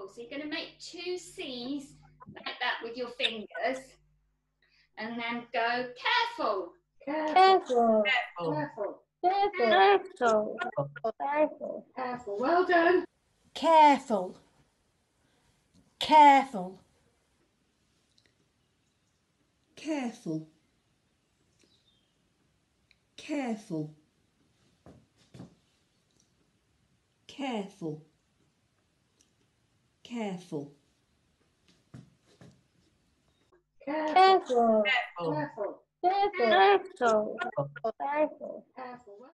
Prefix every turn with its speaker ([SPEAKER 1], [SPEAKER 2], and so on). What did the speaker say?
[SPEAKER 1] So you're going to make two C's like that with your fingers, and then go careful.
[SPEAKER 2] Careful.
[SPEAKER 1] Careful.
[SPEAKER 2] Careful. Careful.
[SPEAKER 1] Careful. Well done.
[SPEAKER 3] Careful. Careful.
[SPEAKER 4] Careful. Careful. Careful. Careful.
[SPEAKER 2] Careful.
[SPEAKER 1] Careful.
[SPEAKER 2] Careful. Careful.
[SPEAKER 1] Careful.